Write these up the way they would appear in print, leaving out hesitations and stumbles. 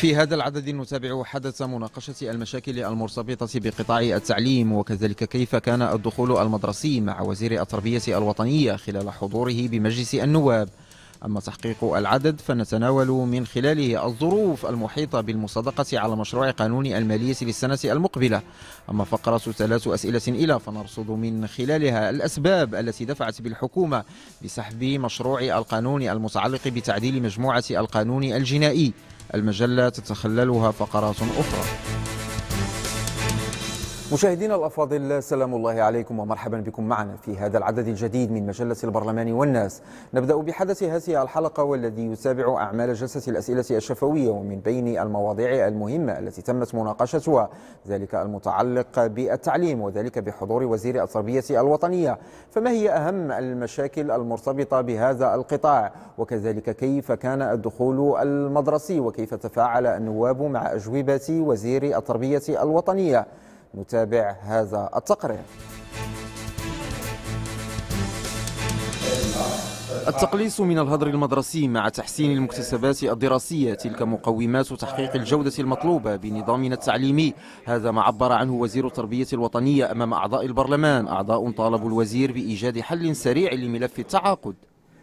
في هذا العدد نتابع حدث مناقشة المشاكل المرتبطة بقطاع التعليم، وكذلك كيف كان الدخول المدرسي مع وزير التربية الوطنية خلال حضوره بمجلس النواب. أما تحقيق العدد فنتناول من خلاله الظروف المحيطة بالمصادقة على مشروع قانون المالية للسنة المقبلة. أما فقرة 3 أسئلة إلى فنرصد من خلالها الأسباب التي دفعت بالحكومة لسحب مشروع القانون المتعلق بتعديل مجموعة القانون الجنائي. المجلة تتخللها فقرات أخرى. مشاهدينا الأفاضل، سلام الله عليكم ومرحبا بكم معنا في هذا العدد الجديد من مجلة البرلمان والناس. نبدأ بحدث هذه الحلقة والذي يتابع أعمال جلسة الأسئلة الشفوية، ومن بين المواضيع المهمة التي تمت مناقشتها ذلك المتعلق بالتعليم، وذلك بحضور وزير التربية الوطنية. فما هي أهم المشاكل المرتبطة بهذا القطاع، وكذلك كيف كان الدخول المدرسي، وكيف تفاعل النواب مع أجوبة وزير التربية الوطنية؟ نتابع هذا التقرير. التقليص من الهدر المدرسي مع تحسين المكتسبات الدراسية، تلك مقومات تحقيق الجودة المطلوبة بنظامنا التعليمي. هذا ما عبر عنه وزير التربية الوطنية أمام أعضاء البرلمان. أعضاء طالبوا الوزير بإيجاد حل سريع لملف التعاقد.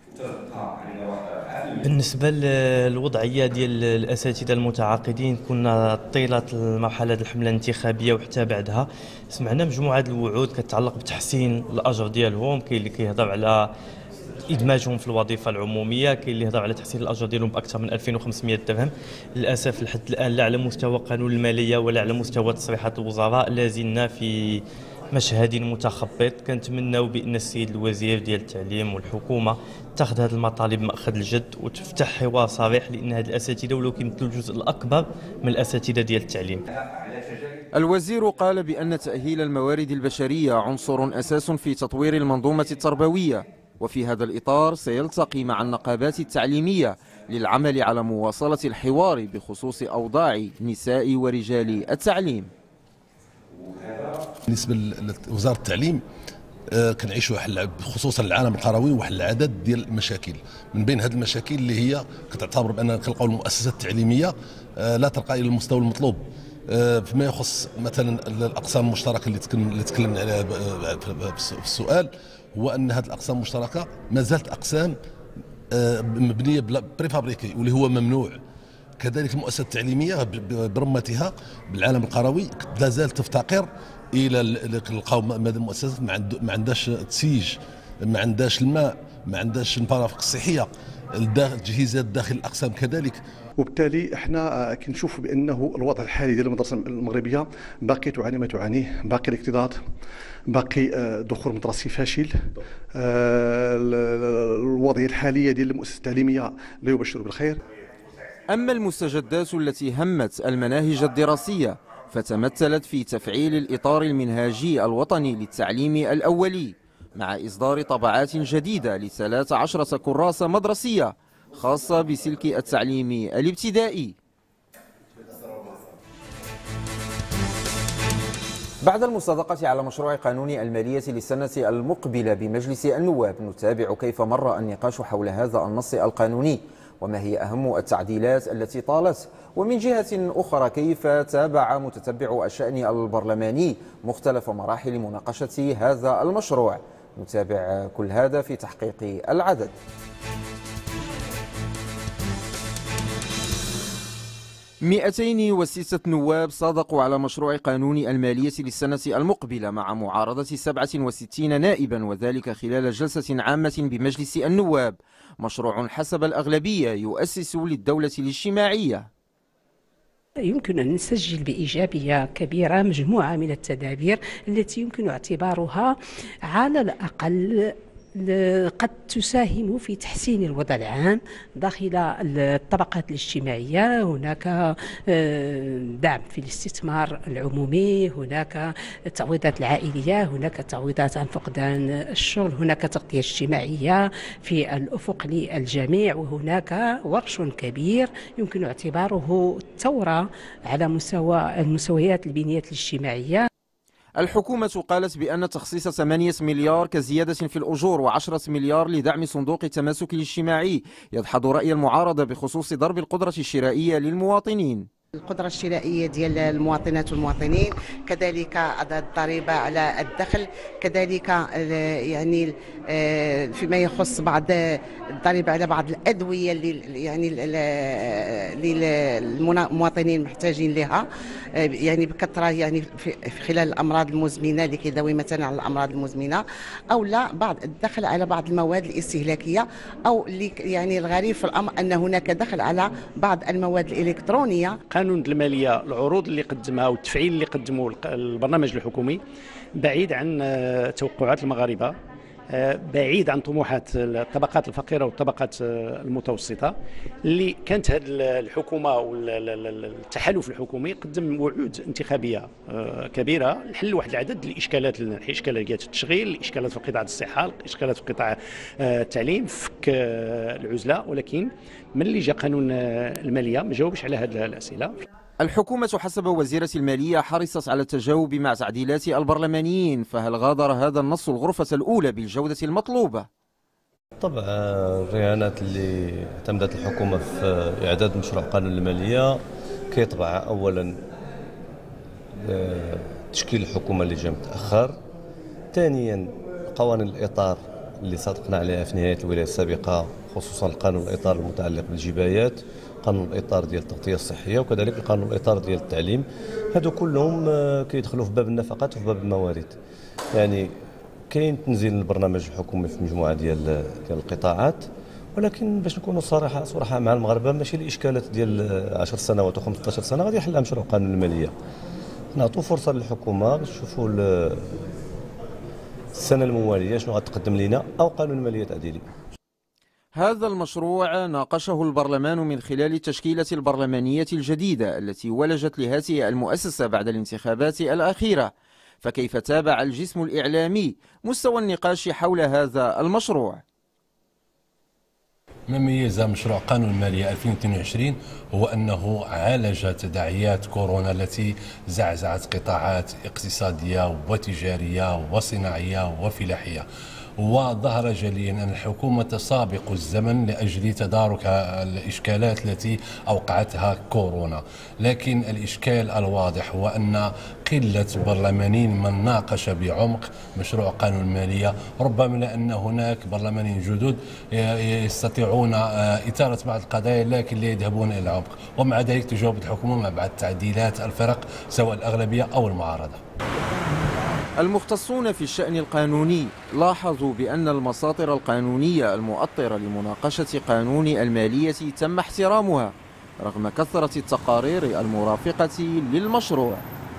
بالنسبة للوضعية ديال الأساتذة المتعاقدين، كنا طيلة المرحلة الحملة الانتخابية وحتى بعدها سمعنا مجموعة الوعود كتعلق بتحسين الأجر ديالهم. كاين اللي كيهضر على إدماجهم في الوظيفة العمومية، كاين اللي يهضر على تحسين الأجر ديالهم بأكثر من 2500 درهم. للأسف لحد الآن لا على مستوى قانون المالية ولا على مستوى تصريحات الوزراء لازلنا في مشهد متخبط. كنتمناو بأن السيد الوزير ديال التعليم والحكومة تاخذ هذه المطالب مأخذ الجد وتفتح حوار صريح، لأن هاد الأساتذة ولو كيمثلوا الجزء الأكبر من الأساتذة ديال التعليم. الوزير قال بأن تأهيل الموارد البشرية عنصر أساس في تطوير المنظومة التربوية، وفي هذا الإطار سيلتقي مع النقابات التعليمية للعمل على مواصلة الحوار بخصوص أوضاع نساء ورجال التعليم. بالنسبة لوزارة التعليم كنعيشوا خصوصا العالم القروي واحد العدد ديال المشاكل. من بين هذه المشاكل اللي هي كتعتبر بأننا كنلقاو المؤسسات التعليمية لا ترقى إلى المستوى المطلوب. فيما يخص مثلا الأقسام المشتركة اللي تكلمنا عليها في السؤال، هو أن هذه الأقسام المشتركة ما زالت أقسام مبنية بريفابريكي واللي هو ممنوع. كذلك المؤسسات التعليمية برمتها بالعالم القروي لا زالت تفتقر الى القوم. هذه المؤسسات ما عندهاش تسييج، ما عندهاش الماء، ما عندهاش المرافق الصحيه، التجهيزات داخل الاقسام كذلك. وبالتالي احنا كنشوف بانه الوضع الحالي ديال المدرسه المغربيه باقي تعاني ما تعانيه، باقي الاكتظاظ، باقي دخول مدرسي فاشل. الوضعيه الحاليه ديال المؤسسه التعليميه لا يبشر بالخير. أما المستجدات التي همت المناهج الدراسية فتمثلت في تفعيل الإطار المنهاجي الوطني للتعليم الأولي، مع إصدار طبعات جديدة ل13 كراسة مدرسية خاصة بسلك التعليم الابتدائي. بعد المصادقة على مشروع قانون المالية للسنة المقبلة بمجلس النواب، نتابع كيف مر النقاش حول هذا النص القانوني، وما هي أهم التعديلات التي طالت، ومن جهة أخرى كيف تابع متتبع الشأن البرلماني مختلف مراحل مناقشة هذا المشروع. نتابع كل هذا في تحقيق العدد. 206 نواب صادقوا على مشروع قانون المالية للسنة المقبلة مع معارضة 67 نائبا، وذلك خلال جلسة عامة بمجلس النواب. مشروع حسب الأغلبية يؤسس للدولة الاجتماعية. يمكن أن نسجل بإيجابية كبيرة مجموعة من التدابير التي يمكن اعتبارها على الأقل قد تساهم في تحسين الوضع العام داخل الطبقات الاجتماعية. هناك دعم في الاستثمار العمومي، هناك التعويضات العائلية، هناك تعويضات عن فقدان الشغل، هناك تغطية اجتماعية في الأفق للجميع، وهناك ورش كبير يمكن اعتباره ثورة على مستوى المستويات البنية الاجتماعية. الحكومة قالت بأن تخصيص 8 مليار كزيادة في الأجور و10 مليار لدعم صندوق التماسك الاجتماعي يدحض رأي المعارضة بخصوص ضرب القدرة الشرائية للمواطنين. القدرة الشرائية ديال المواطنات والمواطنين، كذلك الضريبة على الدخل، كذلك يعني فيما يخص بعض الضريبة على بعض الأدوية اللي يعني المواطنين محتاجين لها يعني بكثرة، يعني في خلال الأمراض المزمنة اللي كيداوي مثلا على الأمراض المزمنة، أو لا بعض الدخل على بعض المواد الاستهلاكية، أو اللي يعني الغريب في الأمر أن هناك دخل على بعض المواد الإلكترونية. قانون المالية العروض اللي قدمها والتفعيل اللي قدمه البرنامج الحكومي بعيد عن توقعات المغاربة، بعيد عن طموحات الطبقات الفقيرة والطبقات المتوسطة. اللي كانت هذه الحكومة والتحالف الحكومي قدم وعود انتخابية كبيرة لحل واحد العدد الإشكالات، الإشكالات في التشغيل، الإشكالات في قطاع الصحة، الإشكالات في قطاع التعليم، فك العزلة، ولكن من اللي جاء قانون المالية ما جاوبش على هذه الأسئلة. الحكومة حسب وزيرة المالية حرصت على التجاوب مع تعديلات البرلمانيين، فهل غادر هذا النص الغرفة الأولى بالجودة المطلوبة؟ طبعا الرهانات اللي اعتمدت الحكومة في إعداد مشروع قانون المالية كيطبع أولا تشكيل الحكومة اللي جا متأخر، ثانيا قوانين الإطار اللي صادقنا عليها في نهاية الولاية السابقة، خصوصا القانون الإطار المتعلق بالجبايات، قانون الإطار ديال التغطية الصحية، وكذلك القانون الإطار ديال التعليم. هادو كلهم كيدخلوا في باب النفقات وفي باب الموارد. يعني كاين تنزيل البرنامج الحكومي في مجموعة ديال القطاعات، ولكن باش نكونوا صراحة مع المغاربة، ماشي الإشكالات ديال 10 سنوات و15 سنة غادي يحلها مشروع قانون المالية. نعطوا فرصة للحكومة باش نشوفوا السنة الموالية شنو غتقدم لنا، أو قانون المالية تعديلي. هذا المشروع ناقشه البرلمان من خلال التشكيلة البرلمانية الجديدة التي ولجت لهذه المؤسسة بعد الانتخابات الأخيرة، فكيف تابع الجسم الإعلامي مستوى النقاش حول هذا المشروع؟ ما ميز مشروع قانون المالية 2022 هو أنه عالج تداعيات كورونا التي زعزعت قطاعات اقتصادية وتجارية وصناعية وفلاحية، وظهر جليا أن الحكومة تسابق الزمن لأجل تدارك الإشكالات التي أوقعتها كورونا. لكن الإشكال الواضح هو أن قلة برلمانيين من ناقش بعمق مشروع قانون المالية، ربما لأن هناك برلمانيين جدد يستطيعون إثارة بعض القضايا لكن لا يذهبون إلى العمق، ومع ذلك تجاوبت الحكومة مع بعض تعديلات الفرق سواء الأغلبية أو المعارضة. المختصون في الشأن القانوني لاحظوا بأن المساطر القانونية المؤطرة لمناقشة قانون المالية تم احترامها رغم كثرة التقارير المرافقة للمشروع.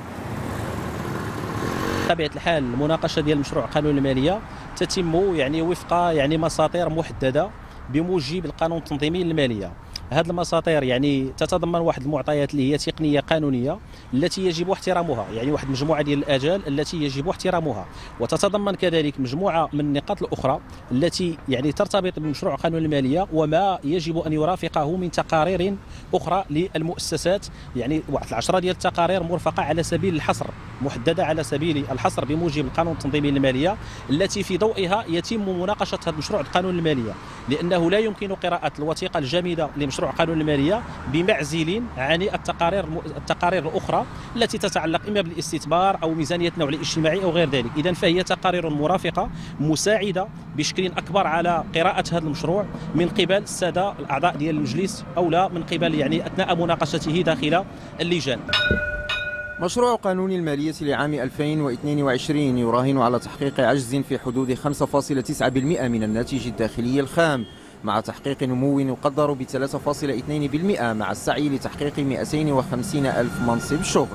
بطبيعة الحال المناقشة ديال مشروع قانون المالية تتم يعني وفق يعني مساطر محددة بموجب القانون التنظيمي للمالية. هذه المساطير يعني تتضمن واحد المعطيات اللي هي تقنيه قانونيه التي يجب احترامها، يعني واحد مجموعه ديال الاجال التي يجب احترامها، وتتضمن كذلك مجموعه من النقاط الاخرى التي يعني ترتبط بمشروع قانون الماليه وما يجب ان يرافقه من تقارير اخرى للمؤسسات، يعني واحد العشره ديال التقارير مرفقه على سبيل الحصر، محدده على سبيل الحصر بموجب القانون التنظيمي للماليه، التي في ضوئها يتم مناقشه هذا المشروع القانون الماليه، لانه لا يمكن قراءه الوثيقه الجامده لمشروع قانون الماليه بمعزل عن التقارير الاخرى التي تتعلق اما بالاستثمار او ميزانيه النوع الاجتماعي او غير ذلك. اذا فهي تقارير مرافقه مساعده بشكل اكبر على قراءه هذا المشروع من قبل الساده الاعضاء ديال المجلس او لا من قبل يعني اثناء مناقشته داخل اللجان. مشروع قانون المالية لعام 2022 يراهن على تحقيق عجز في حدود 5.9% من الناتج الداخلي الخام، مع تحقيق نمو يقدر ب 3.2% مع السعي لتحقيق 250 ألف منصب شغل.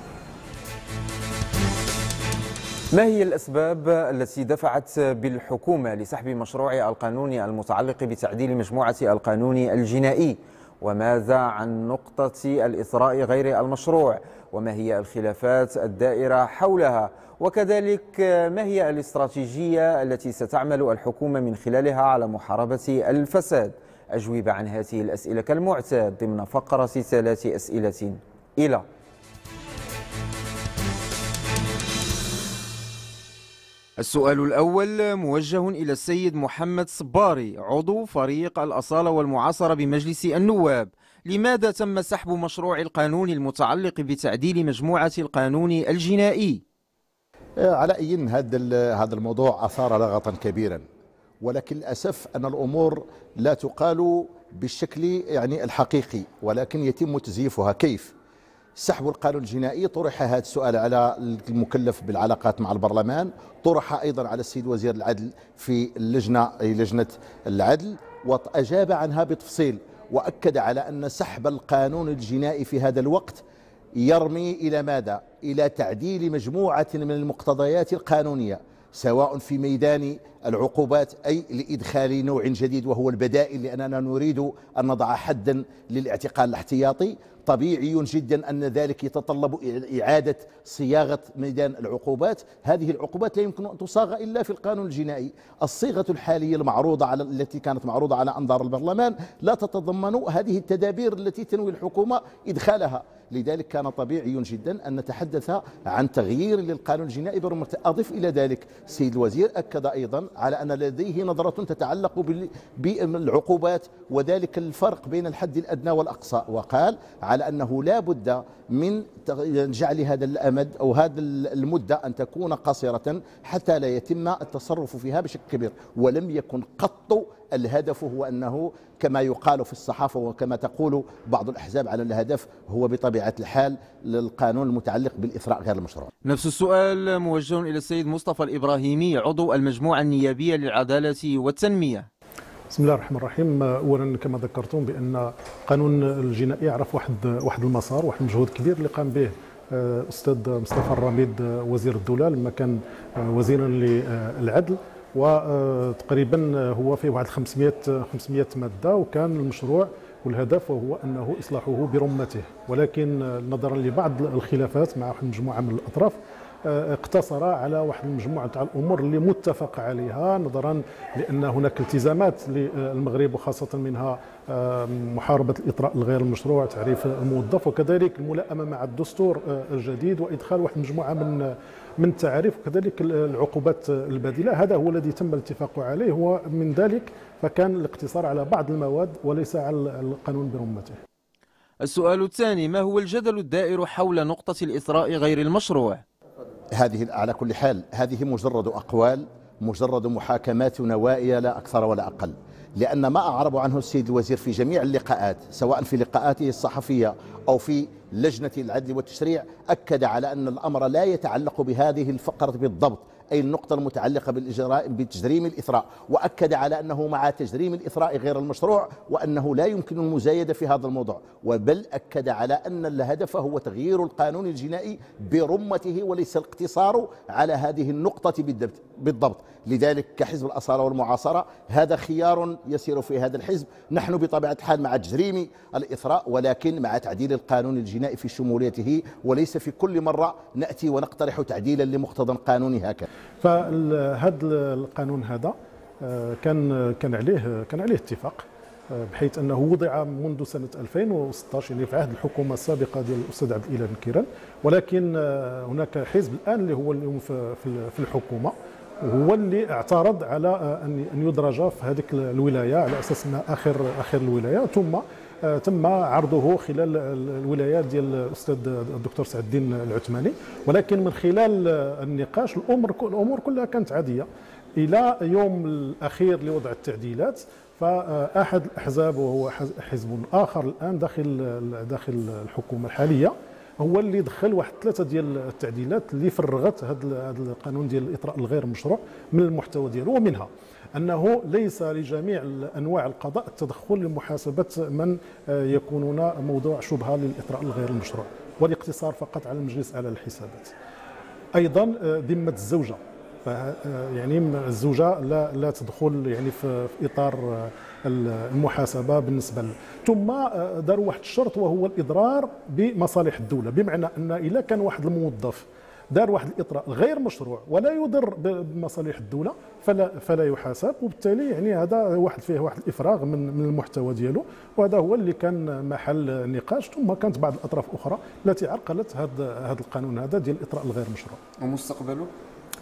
ما هي الأسباب التي دفعت بالحكومة لسحب مشروع القانون المتعلق بتعديل مجموعة القانون الجنائي؟ وماذا عن نقطة الإثراء غير المشروع؟ وما هي الخلافات الدائرة حولها؟ وكذلك ما هي الاستراتيجية التي ستعمل الحكومة من خلالها على محاربة الفساد؟ أجوبة عن هذه الأسئلة كالمعتاد ضمن فقرة 3 أسئلة إلى السؤال الأول موجه إلى السيد محمد صباري عضو فريق الأصالة والمعاصرة بمجلس النواب. لماذا تم سحب مشروع القانون المتعلق بتعديل مجموعة القانون الجنائي؟ على أي هذا الموضوع أثار لغطا كبيرا، ولكن للأسف أن الأمور لا تقال بالشكل يعني الحقيقي، ولكن يتم تزييفها. كيف؟ سحب القانون الجنائي طرح هذا السؤال على المكلف بالعلاقات مع البرلمان، طرح أيضا على السيد وزير العدل في لجنة العدل، وأجاب عنها بتفصيل، وأكد على أن سحب القانون الجنائي في هذا الوقت يرمي إلى ماذا؟ إلى تعديل مجموعة من المقتضيات القانونية، سواء في ميدان العقوبات أي لإدخال نوع جديد وهو البدائل، لأننا نريد أن نضع حدا للاعتقال الاحتياطي. طبيعي جدا أن ذلك يتطلب إعادة صياغة ميدان العقوبات. هذه العقوبات لا يمكن أن تصاغ إلا في القانون الجنائي. الصيغة الحالية التي كانت معروضة على أنظار البرلمان لا تتضمن هذه التدابير التي تنوي الحكومة إدخالها. لذلك كان طبيعي جدا أن نتحدث عن تغيير للقانون الجنائي برمته. أضف إلى ذلك السيد الوزير أكد أيضا على أن لديه نظرة تتعلق بالعقوبات وذلك الفرق بين الحد الأدنى والأقصى، وقال على أنه لا بد من جعل هذا الأمد أو هذا المدة أن تكون قصيرة حتى لا يتم التصرف فيها بشكل كبير. ولم يكن قط الهدف هو أنه كما يقال في الصحافة وكما تقول بعض الأحزاب على الهدف هو بطبيعة الحال للقانون المتعلق بالإثراء غير المشروع. نفس السؤال موجه إلى السيد مصطفى الإبراهيمي عضو المجموعة النيابية للعدالة والتنمية. بسم الله الرحمن الرحيم. اولا كما ذكرتم بان القانون الجنائي يعرف واحد المسار، واحد المجهود كبير اللي قام به الاستاذ مصطفى الرميد وزير الدوله لما كان وزيرا للعدل، وتقريبا هو فيه واحد 500 ماده، وكان المشروع والهدف وهو انه اصلاحه برمته، ولكن نظرا لبعض الخلافات مع واحد المجموعه من الاطراف اقتصر على واحد المجموعه تاع الامور اللي متفق عليها، نظرا لان هناك التزامات للمغرب وخاصه منها محاربه الاطراء الغير المشروع، تعريف الموظف، وكذلك الملائمه مع الدستور الجديد وادخال واحد المجموعه من التعاريف، وكذلك العقوبات البديله. هذا هو الذي تم الاتفاق عليه، ومن ذلك فكان الاقتصار على بعض المواد وليس على القانون برمته. السؤال الثاني: ما هو الجدل الدائر حول نقطة الإثراء غير المشروع؟ هذه على كل حال هذه مجرد أقوال، مجرد محاكمات نوائية لا أكثر ولا أقل، لأن ما أعرب عنه السيد الوزير في جميع اللقاءات سواء في لقاءاته الصحفية أو في لجنة العدل والتشريع أكد على أن الأمر لا يتعلق بهذه الفقرة بالضبط، أي النقطة المتعلقة بتجريم الإثراء، وأكد على أنه مع تجريم الإثراء غير المشروع وأنه لا يمكن المزايدة في هذا الموضوع، وبل أكد على أن الهدف هو تغيير القانون الجنائي برمته وليس الاقتصار على هذه النقطة بالضبط. لذلك كحزب الأصالة والمعاصرة هذا خيار يسير في هذا الحزب. نحن بطبيعة الحال مع تجريم الإثراء، ولكن مع تعديل القانون الجنائي في شموليته، وليس في كل مرة نأتي ونقترح تعديلا لمقتضى قانوني هكذا. فهذا القانون هذا كان عليه اتفاق، بحيث انه وضع منذ سنه 2016 يعني في عهد الحكومه السابقه ديال الاستاذ عبد الاله بن كيران، ولكن هناك حزب الان اللي هو اليوم في الحكومه هو اللي اعترض على ان يدرج في هذيك الولايه على اساس انها اخر الولايه، ثم تم عرضه خلال الولايات ديال الاستاذ الدكتور سعد الدين العثماني، ولكن من خلال النقاش الامور كلها كانت عاديه الى يوم الاخير لوضع التعديلات. فاحد الاحزاب وهو حزب اخر الان داخل الحكومه الحاليه هو اللي دخل واحد 3 ديال التعديلات اللي فرغت هذا القانون ديال الاطراء الغير مشروع من المحتوى ديالو، ومنها أنه ليس لجميع أنواع القضاء التدخل لمحاسبة من يكونون موضوع شبهة للإطراء الغير المشروع، والاقتصار فقط على المجلس على الحسابات. أيضا ذمة الزوجة، يعني الزوجة لا تدخل يعني في إطار المحاسبة بالنسبة له. ثم داروا واحد الشرط وهو الإضرار بمصالح الدولة، بمعنى أن إذا كان واحد الموظف دار واحد الإطراء غير مشروع ولا يضر بمصالح الدولة فلا يحاسب، وبالتالي يعني هذا فيه واحد الإفراغ من المحتوى ديالو، وهذا هو اللي كان محل نقاش. ثم كانت بعض الأطراف الأخرى التي عرقلت هذا القانون هذا ديال الإطراء الغير مشروع. ومستقبله؟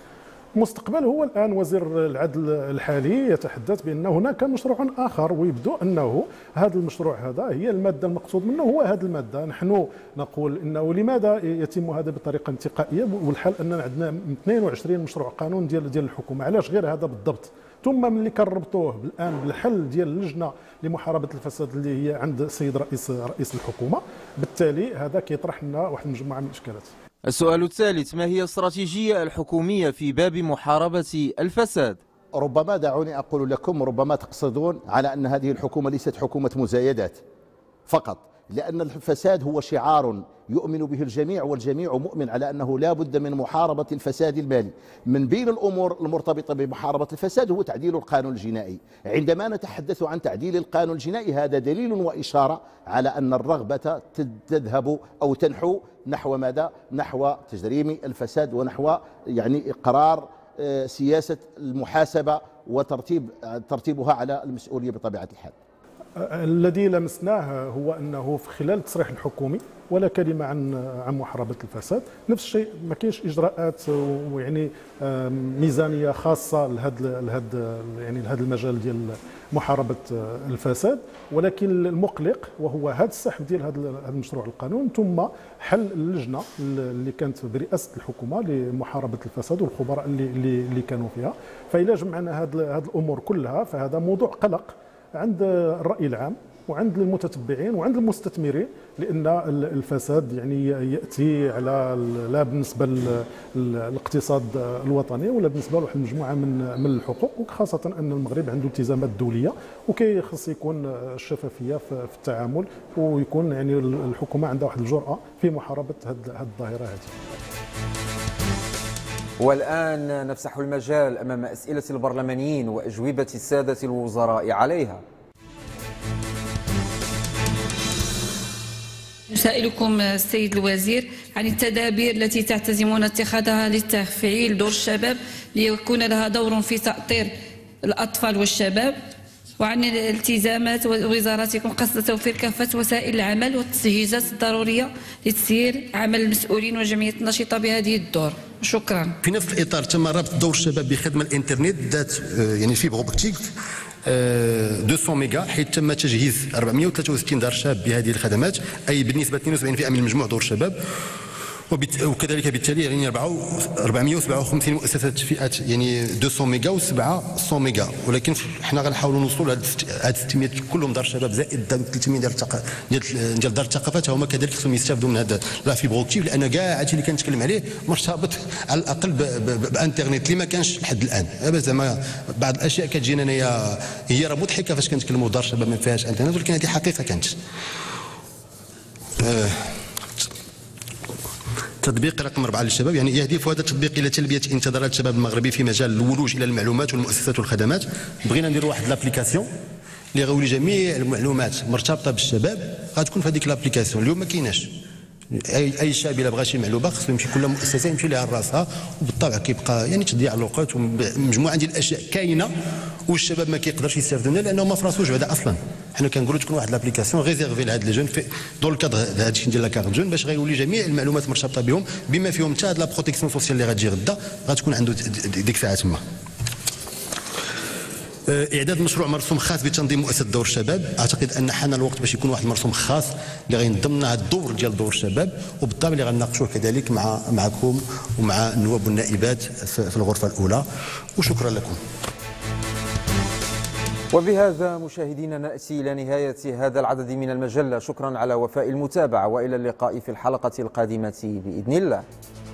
المستقبل هو الآن وزير العدل الحالي يتحدث بأن هناك مشروع آخر، ويبدو أنه هذا المشروع هذا هي المادة المقصود منه هو هذه المادة. نحن نقول أنه لماذا يتم هذا بطريقة انتقائية، والحال أننا عندنا 22 مشروع قانون ديال الحكومة، علاش غير هذا بالضبط؟ ثم ملي كنربطوه الان بالحل ديال اللجنه لمحاربه الفساد اللي هي عند السيد رئيس الحكومه، بالتالي هذا كيطرح لنا واحد المجموعه من الاشكالات. السؤال الثالث: ما هي الاستراتيجيه الحكوميه في باب محاربه الفساد؟ ربما دعوني اقول لكم، ربما تقصدون على ان هذه الحكومه ليست حكومه مزايدات فقط، لأن الفساد هو شعار يؤمن به الجميع، والجميع مؤمن على أنه لا بد من محاربة الفساد المالي. من بين الأمور المرتبطة بمحاربة الفساد هو تعديل القانون الجنائي. عندما نتحدث عن تعديل القانون الجنائي هذا دليل وإشارة على أن الرغبة تذهب أو تنحو نحو ماذا؟ نحو تجريم الفساد ونحو يعني إقرار سياسة المحاسبة وترتيبها على المسؤولية بطبيعة الحال. الذي لمسناه هو انه في خلال التصريح الحكومي ولا كلمه عن محاربه الفساد، نفس الشيء ما كاينش اجراءات ويعني ميزانيه خاصه لهذا المجال ديال محاربه الفساد. ولكن المقلق وهو هذا السحب ديال هذا المشروع القانون ثم حل اللجنه اللي كانت برئاسه الحكومه لمحاربه الفساد والخبراء اللي كانوا فيها. فإذا جمعنا هذه الامور كلها فهذا موضوع قلق عند الرأي العام وعند المتتبعين وعند المستثمرين، لأن الفساد يعني يأتي على لا بالنسبة للاقتصاد الوطني ولا بالنسبة لواحد المجموعة من الحقوق، وخاصة أن المغرب عنده التزامات دولية وكيخص يكون الشفافية في التعامل، ويكون يعني الحكومة عندها واحد الجرأة في محاربة هذه الظاهرة هذه. والآن نفسح المجال أمام أسئلة البرلمانيين وأجوبة السادة الوزراء عليها. نسائلكم السيد الوزير عن التدابير التي تعتزمون اتخاذها لتفعيل دور الشباب ليكون لها دور في تأطير الأطفال والشباب، وعن الالتزامات وزاراتكم قصد توفير كافة وسائل العمل والتجهيزات الضرورية لتسيير عمل المسؤولين وجمعية النشطة بهذه الدور. شكرا. في نفس الإطار تم ربط دور الشباب بخدمة الإنترنت ذات يعني فيبر أوبتيك 200 ميجا، حيث تم تجهيز 463 دار شاب بهذه الخدمات، أي بالنسبة 72% من مجموع دور الشباب. وكذلك بالتالي يعني 457 مؤسسة فئات يعني 200 ميجا و7 100 ميجا، ولكن حنا غنحاولوا نوصلوا لهاد 600 كلهم دار شباب زائد 300 ديال دار الثقافات هما كذلك خصهم يستافدوا من هذا لا فيبر اوبتيك، لان كاع هادشي اللي كنتكلم عليه مرتبط على الاقل بانترنت اللي ما كانش لحد الان. زعما بعض الاشياء كتجينا انايا هي راه مضحكه فاش كنتكلموا دار شباب ما فيهاش انترنت، ولكن هذه حقيقه كانت. تطبيق رقم 4 للشباب، يعني يهدف هذا التطبيق الى تلبيه انتظارات الشباب المغربي في مجال الولوج الى المعلومات والمؤسسات والخدمات. بغينا نديروا واحد لابليكاسيون اللي غيولي جميع المعلومات مرتبطه بالشباب غتكون في هذيك لابليكاسيون. اليوم ما كايناش، اي شاب الا بغى شي معلومه خصو يمشي كل مؤسسه يمشي لها راسها، وبالطبع كيبقى يعني تضيع الوقت ومجموعه ديال الاشياء كاينه والشباب ما كيقدرش يستافد منها لانه ما في راسوش. بعدا اصلا حنا كنقولوا تكون واحد لابليكاسيون ريزيرفي لهاد لي جون في دون الكادر هذا الشيء ديال لا كارت جون، باش غيولي جميع المعلومات مرتبطه بهم بما فيهم حتى هاد لا بروتيكسيون سوسيال اللي غتجي غدا غتكون عنده ديك الساعه تما. اعداد مشروع مرسوم خاص بتنظيم مؤسسه دور الشباب، اعتقد ان حان الوقت باش يكون واحد المرسوم خاص اللي غينظم لنا هذا الدور ديال دور الشباب، وبالطبع اللي غنناقشوه كذلك معكم ومع النواب والنائبات في الغرفه الاولى. وشكرا لكم. وبهذا مشاهدينا نأتي إلى نهاية هذا العدد من المجلة. شكرا على وفاء المتابعة، وإلى اللقاء في الحلقة القادمة بإذن الله.